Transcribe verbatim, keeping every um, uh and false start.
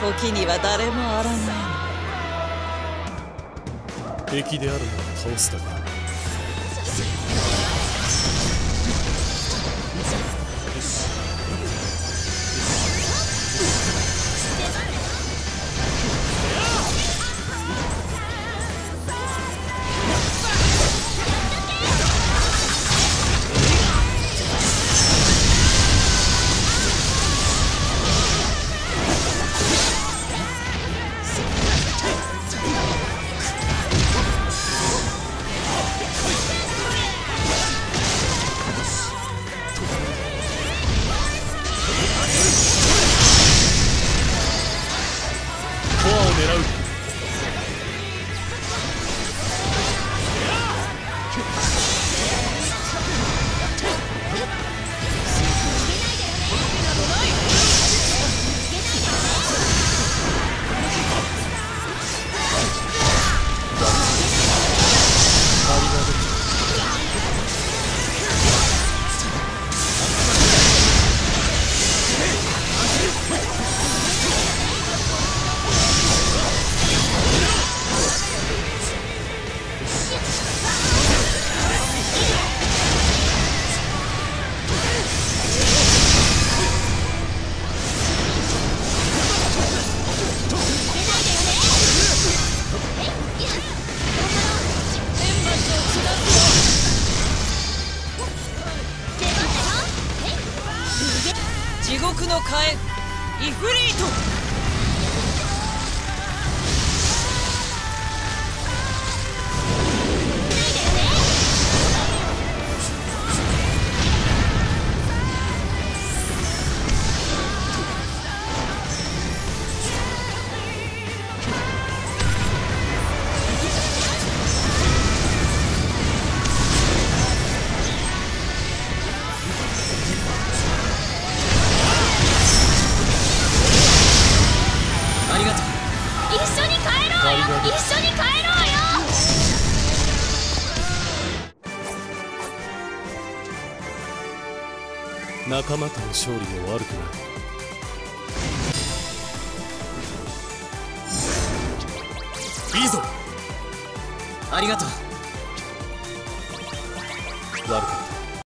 時には誰もあらがえぬ。 敵であるのは倒すだけだ。コアを狙う。 地獄の火炎イフリート。 一緒に帰ろうよ。一緒に帰ろうよ。 仲間との勝利も悪くない。いいぞ。 ありがとう。 悪くない。